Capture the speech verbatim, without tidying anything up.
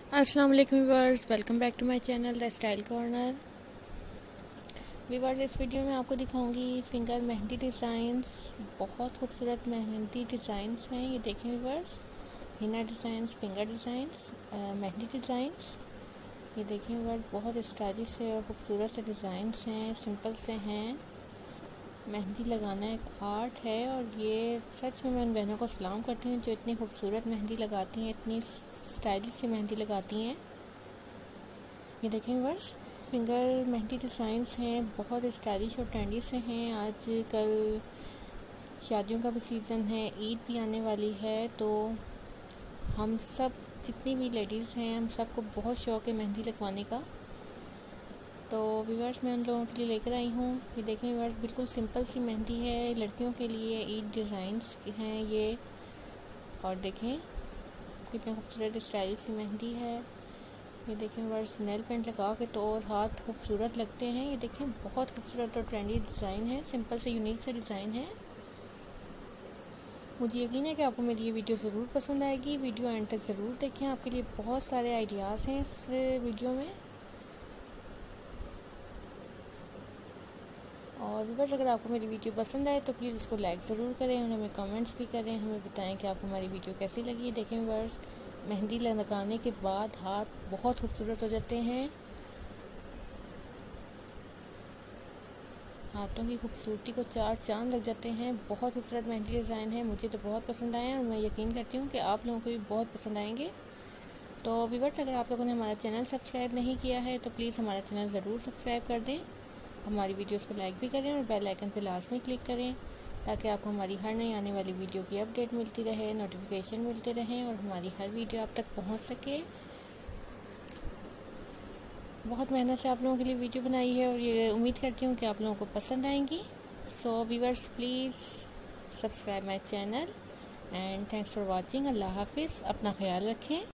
अस्सलाम वालेकुम viewers, welcome back to my channel the style corner. Viewers, इस video में आपको दिखाऊंगी फिंगर मेहंदी डिज़ाइंस। बहुत खूबसूरत मेहंदी डिज़ाइंस हैं। ये देखें व्यूअर्स, हिना designs, finger designs, mehndi designs. ये देखें व्यूअर्स, बहुत स्टाइलिश है और खूबसूरत से डिज़ाइंस हैं, सिंपल से हैं। मेहंदी लगाना एक आर्ट है और ये सच में मैं उन बहनों को सलाम करती हूँ जो इतनी खूबसूरत मेहंदी लगाती हैं, इतनी स्टाइलिश सी मेहंदी लगाती हैं। ये देखें व्यूअर्स, फिंगर मेहंदी डिज़ाइंस हैं, बहुत स्टाइलिश और ट्रेंडी से हैं। आज कल शादियों का भी सीज़न है, ईद भी आने वाली है, तो हम सब जितनी भी लेडीज़ हैं, हम सबको बहुत शौक़ है मेहंदी लगवाने का। तो व्यूअर्स, मैं उन लोगों के लिए लेकर आई हूँ। ये देखें व्यूअर्स, बिल्कुल सिंपल सी मेहंदी है, लड़कियों के लिए ईद डिज़ाइंस हैं ये। और देखें कितनी खूबसूरत स्टाइलिश सी मेहंदी है। ये देखें व्यूअर्स, नेल पेंट लगा के तो और हाथ खूबसूरत लगते हैं। ये देखें, बहुत खूबसूरत और ट्रेंडी डिज़ाइन है, सिंपल से यूनिक से डिज़ाइन है। मुझे यकीन है कि आपको मेरी ये वीडियो ज़रूर पसंद आएगी। वीडियो एंड तक ज़रूर देखें, आपके लिए बहुत सारे आइडियाज़ हैं इस वीडियो में। और व्यूअर्स, अगर आपको मेरी वीडियो पसंद आए तो प्लीज़ इसको लाइक ज़रूर करें और हमें कमेंट्स भी करें, हमें बताएं कि आपको हमारी वीडियो कैसी लगी। देखें व्यूअर्स, मेहंदी लगाने के बाद हाथ बहुत खूबसूरत हो जाते हैं। हाथों की खूबसूरती को चार चांद लग जाते हैं। बहुत खूबसूरत मेहंदी डिज़ाइन है, मुझे तो बहुत पसंद आए हैं और मैं यकीन करती हूँ कि आप लोगों को भी बहुत पसंद आएंगे। तो व्यूअर्स, अगर आप लोगों ने हमारा चैनल सब्सक्राइब नहीं किया है तो प्लीज़ हमारा चैनल ज़रूर सब्सक्राइब कर दें, हमारी वीडियोस को लाइक भी करें और बेल आइकन पर लाजमी क्लिक करें ताकि आपको हमारी हर नई आने वाली वीडियो की अपडेट मिलती रहे, नोटिफिकेशन मिलते रहें और हमारी हर वीडियो आप तक पहुंच सके। बहुत मेहनत से आप लोगों के लिए वीडियो बनाई है और ये उम्मीद करती हूँ कि आप लोगों को पसंद आएंगी। So viewers, please subscribe my channel and thanks for watching. Allah हाफिज़, अपना ख्याल रखें।